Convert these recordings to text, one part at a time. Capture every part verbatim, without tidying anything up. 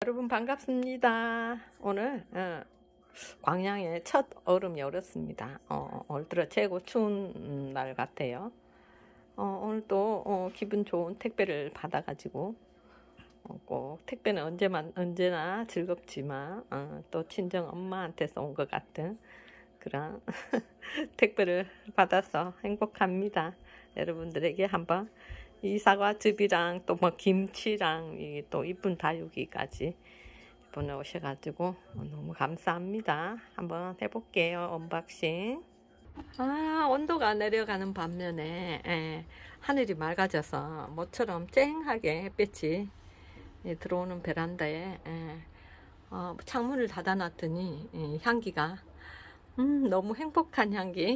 여러분 반갑습니다. 오늘 어, 광양에 첫 얼음이 얼었습니다. 어, 올 들어 최고 추운 날 같아요. 어, 오늘 또 어, 기분 좋은 택배를 받아가지고 어, 꼭 택배는 언제만 언제나 즐겁지만 어, 또 친정 엄마한테서 온 것 같은 그런 택배를 받아서 행복합니다. 여러분들에게 한번 이 사과즙이랑 또 뭐 김치랑 이 또 이쁜 다육이까지 보내오셔가지고 너무 감사합니다. 한번 해볼게요. 언박싱. 아, 온도가 내려가는 반면에 에, 하늘이 맑아져서 모처럼 쨍하게 햇빛이 에, 들어오는 베란다에 에, 어, 창문을 닫아놨더니 에, 향기가 음, 너무 행복한 향기.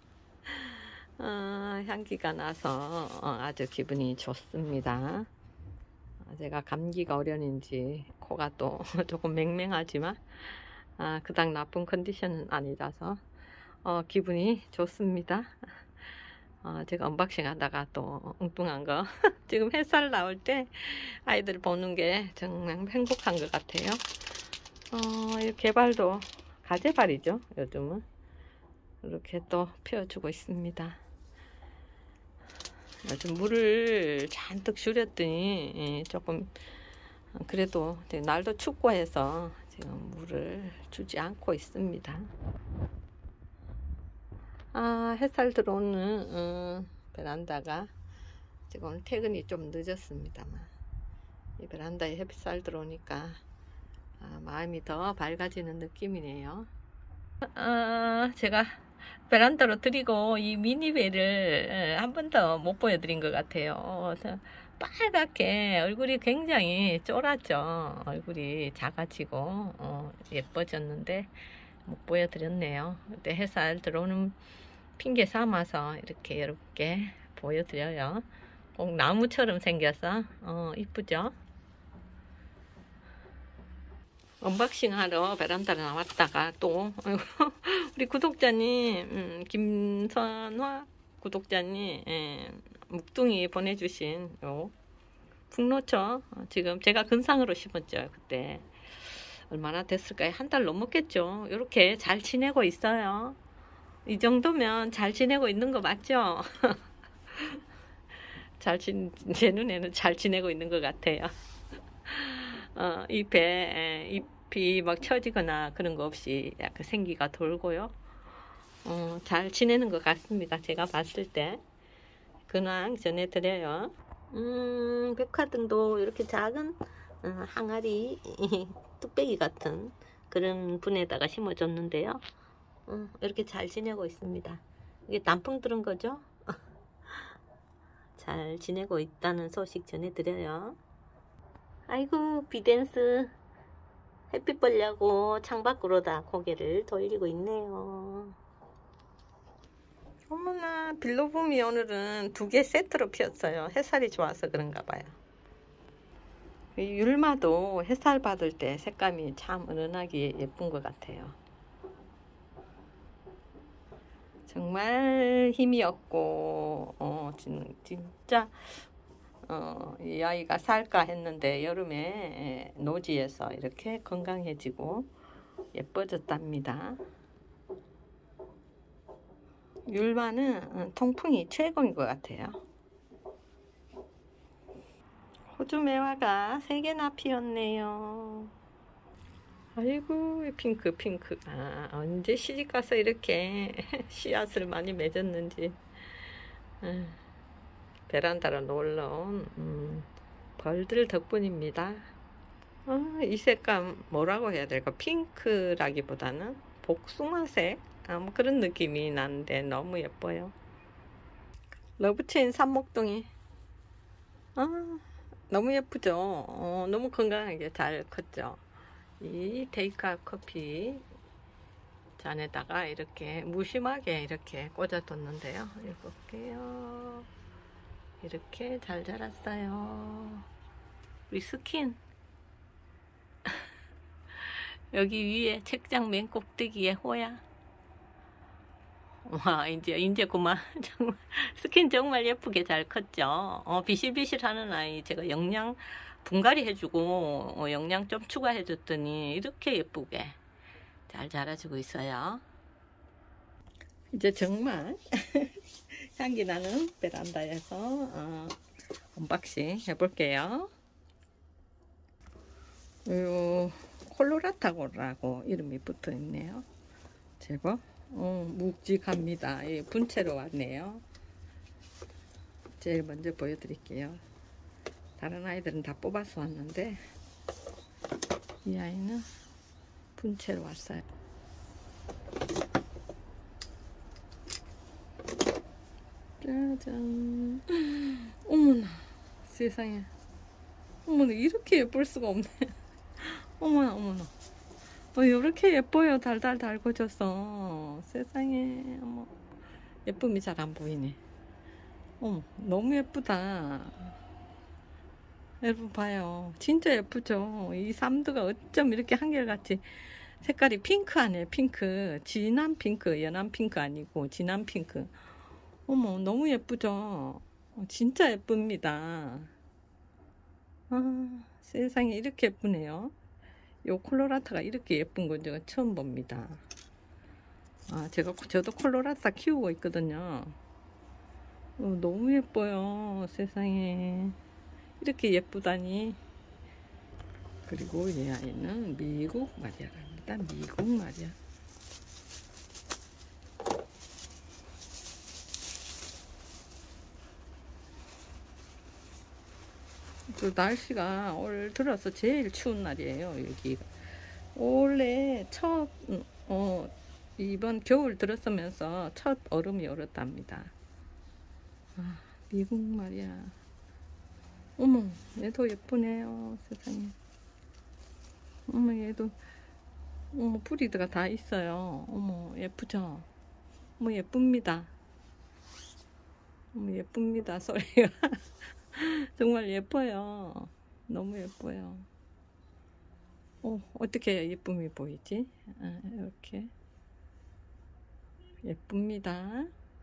어, 향기가 나서 어, 아주 기분이 좋습니다. 어, 제가 감기가 어련인지 코가 또 조금 맹맹하지만 아, 그닥 나쁜 컨디션은 아니라서 어, 기분이 좋습니다. 어, 제가 언박싱 하다가 또 엉뚱한 거 지금 햇살 나올 때 아이들 보는 게 정말 행복한 것 같아요. 어, 이 개발도 가재발이죠. 요즘은 이렇게 또 피워주고 있습니다. 요즘 물을 잔뜩 줄였더니 조금 그래도 날도 춥고 해서 지금 물을 주지 않고 있습니다. 아, 햇살 들어오는 어, 베란다가 지금 오늘 퇴근이 좀 늦었습니다만 이 베란다에 햇살 들어오니까 아, 마음이 더 밝아지는 느낌이네요. 아, 제가 베란다로 드리고 이 미니베를 한 번 더 못 보여드린 것 같아요. 빨갛게 얼굴이 굉장히 쫄았죠. 얼굴이 작아지고 어, 예뻐졌는데 못 보여드렸네요. 근데 햇살 들어오는 핑계 삼아서 이렇게 여러분께 보여드려요. 꼭 나무처럼 생겨서 어, 이쁘죠? 언박싱 하러 베란다로 나왔다가 또 우리 구독자님 음, 김선화 구독자님 예, 묵둥이 보내주신 요 풍노초 지금 제가 근상으로 심었죠. 그때 얼마나 됐을까요? 한 달 넘었겠죠. 이렇게 잘 지내고 있어요. 이 정도면 잘 지내고 있는 거 맞죠? 잘 지, 제 눈에는 잘 지내고 있는 것 같아요. 어, 잎에 잎이 막 처지거나 그런 거 없이 약간 생기가 돌고요. 어, 잘 지내는 것 같습니다. 제가 봤을 때 근황 전해드려요. 음, 백화등도 이렇게 작은 어, 항아리 뚝배기 같은 그런 분에다가 심어줬는데요. 어, 이렇게 잘 지내고 있습니다. 이게 단풍 들은 거죠? 잘 지내고 있다는 소식 전해드려요. 아이고, 비댄스 햇빛 보려고 창밖으로 다 고개를 돌리고 있네요. 어머나, 빌로봄이 오늘은 두 개 세트로 피었어요. 햇살이 좋아서 그런가 봐요. 이 율마도 햇살 받을 때 색감이 참 은은하게 예쁜 것 같아요. 정말 힘이 없고 어, 진짜 어, 이 아이가 살까 했는데 여름에 노지에서 이렇게 건강해지고 예뻐졌답니다. 율마는 통풍이 최고인 것 같아요. 호주 매화가 세 개나 피었네요. 아이고, 핑크 핑크. 아, 언제 시집가서 이렇게 씨앗을 많이 맺었는지. 아, 베란다로 놀러온 음, 벌들 덕분입니다. 아, 이 색감 뭐라고 해야 될까? 핑크라기보다는 복숭아색 아, 뭐 그런 느낌이 나는데 너무 예뻐요. 러브체인 삽목동이 아, 너무 예쁘죠? 어, 너무 건강하게 잘 컸죠? 이 테이크아웃 커피 잔에다가 이렇게 무심하게 이렇게 꽂아뒀는데요. 해볼게요. 이렇게 잘 자랐어요. 우리 스킨 여기 위에 책장 맨 꼭대기에 호야. 와, 이제 이제 그만. 정말 스킨 정말 예쁘게 잘 컸죠. 어, 비실비실하는 아이 제가 영양 분갈이 해주고 어, 영양 좀 추가해줬더니 이렇게 예쁘게 잘 자라주고 있어요. 이제 정말 향기 나는 베란다에서 어, 언박싱 해볼게요. 요 콜로라타고라고 이름이 붙어 있네요. 제법 어, 묵직합니다. 예, 분채로 왔네요. 제일 먼저 보여드릴게요. 다른 아이들은 다 뽑아서 왔는데 이 아이는 분채로 왔어요. 짜잔. 어머나 세상에, 어머나 이렇게 예쁠 수가 없네. 어머나 어머나, 어, 이렇게 예뻐요. 달달 달궈져서. 세상에, 어머, 예쁨이 잘 안 보이네. 어머, 너무 예쁘다. 여러분 봐요, 진짜 예쁘죠. 이 삼두가 어쩜 이렇게 한결같이 색깔이 핑크하네. 핑크, 진한 핑크, 연한 핑크 아니고 진한 핑크. 어머, 너무 예쁘죠. 진짜 예쁩니다. 아, 세상에 이렇게 예쁘네요. 요 콜로라타가 이렇게 예쁜 건 제가 처음 봅니다. 아, 제가 저도 콜로라타 키우고 있거든요. 어, 너무 예뻐요. 세상에 이렇게 예쁘다니. 그리고 이 아이는 미국 마리아랍니다. 미국 마리아. 또 날씨가 올 들어서 제일 추운 날이에요. 여기 원래 첫 어, 이번 겨울 들었으면서 첫 얼음이 얼었답니다. 아, 미국 말이야. 어머, 얘도 예쁘네요. 세상에. 어머, 얘도 어머, 뿌리가 다 있어요. 어머, 예쁘죠? 어머, 예쁩니다. 어머, 예쁩니다. 소리가 정말 예뻐요. 너무 예뻐요. 어, 어떻게 예쁨이 보이지? 아, 이렇게 예쁩니다.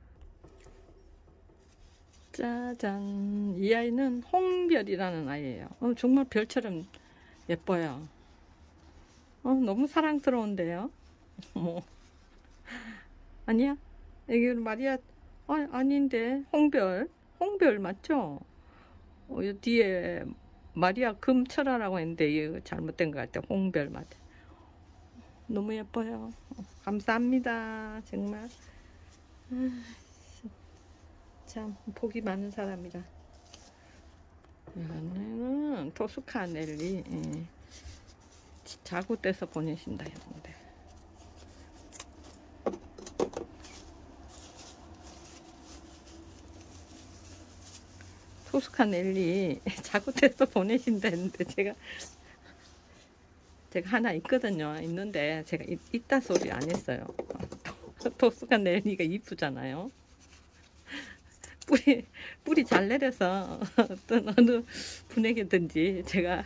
짜잔. 이 아이는 홍별이라는 아이예요. 어, 정말 별처럼 예뻐요. 어, 너무 사랑스러운데요. 뭐 아니야? 이게 마리아 아, 아닌데 홍별. 홍별 맞죠? 어, 이 뒤에 마리아 금철화라고 했는데 이거 잘못된 것 같아. 홍별 맞아. 너무 예뻐요. 감사합니다. 정말. 아, 참 복이 많은 사람이라. 이거는 토스카넬리. 예. 자구 떼서 보내신다 했는데. 토스카넬리 자구 떼서 보내신다 했는데 제가 제가 하나 있거든요. 있는데 제가 이, 있다 소리 안 했어요. 토스카넬리가 이쁘잖아요. 뿌리 뿌리 잘 내려서 어떤 어느 분에게든지 제가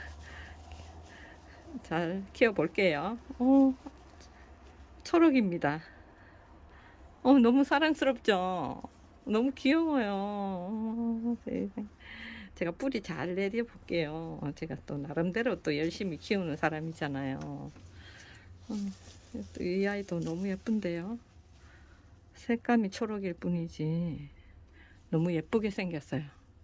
잘 키워 볼게요. 어, 초록입니다. 어, 너무 사랑스럽죠? 너무 귀여워요. 어, 제가 뿌리 잘 내려 볼게요. 제가 또 나름대로 또 열심히 키우는 사람이잖아요. 어, 또 이 아이도 너무 예쁜데요. 색감이 초록일 뿐이지 너무 예쁘게 생겼어요.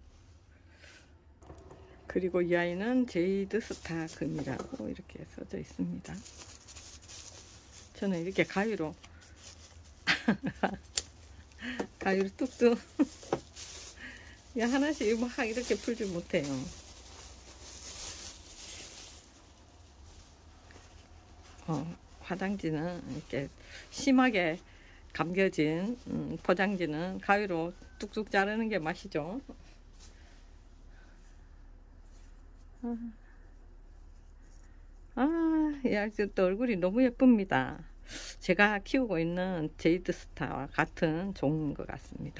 그리고 이 아이는 제이드 스타 금이라고 이렇게 써져 있습니다. 저는 이렇게 가위로 가위로 뚝뚝 하나씩 막 이렇게 풀지 못해요. 어, 화장지는 이렇게 심하게 감겨진 음, 포장지는 가위로 뚝뚝 자르는 게 맛이죠. 아, 이 아저씨 또 얼굴이 너무 예쁩니다. 제가 키우고 있는 제이드 스타와 같은 종인 것 같습니다.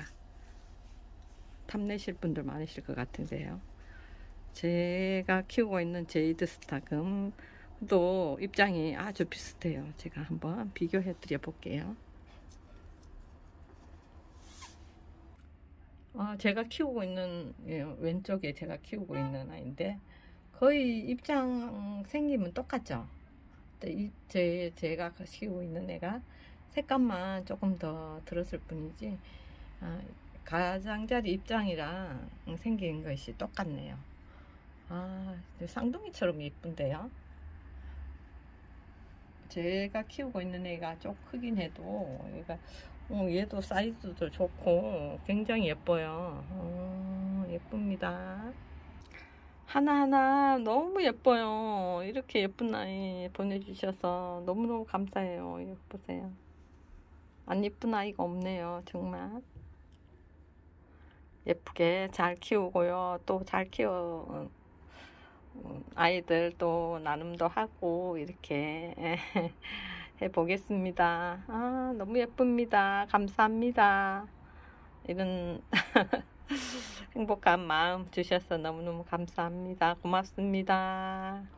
탐내실 분들 많으실 것 같은데요. 제가 키우고 있는 제이드 스타 금도 입장이 아주 비슷해요. 제가 한번 비교해 드려 볼게요. 아, 제가 키우고 있는 왼쪽에 제가 키우고 있는 아이인데 거의 입장 생김은 똑같죠. 이, 제, 제가 키우고 있는 애가 색감만 조금 더 들었을 뿐이지, 아, 가장자리 입장이랑 생긴 것이 똑같네요. 아, 쌍둥이처럼 예쁜데요. 제가 키우고 있는 애가 좀 크긴 해도 얘가 어, 얘도 사이즈도 좋고 굉장히 예뻐요. 어, 예쁩니다. 하나하나 너무 예뻐요. 이렇게 예쁜 아이 보내주셔서 너무너무 감사해요. 예쁘세요. 안 예쁜 아이가 없네요. 정말 예쁘게 잘 키우고요. 또 잘 키워 아이들 또 나눔도 하고 이렇게 해보겠습니다. 아, 너무 예쁩니다. 감사합니다. 이런 행복한 마음 주셔서 너무너무 감사합니다. 고맙습니다.